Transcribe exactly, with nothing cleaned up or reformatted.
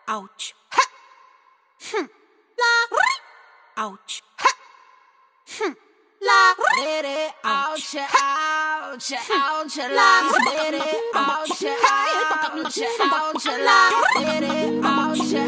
ouch, ha, hm, la, ri, ouch, ha, hm, la, ri, ouch, ouch, ouch, la, ri, ouch, ouch, ouch, la, ri, ouch.